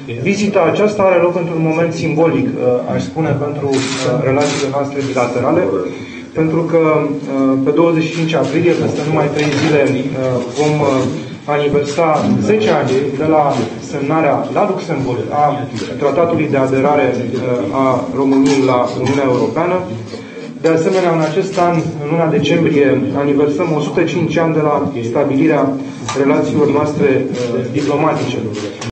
Vizita aceasta are loc într-un moment simbolic, aș spune, pentru relațiile noastre bilaterale, pentru că pe 25 aprilie, peste numai 3 zile, vom aniversa 10 ani de la semnarea la Luxemburg a tratatului de aderare a României la Uniunea Europeană. De asemenea, în acest an, în luna decembrie, aniversăm 105 ani de la stabilirea relațiilor noastre diplomatice.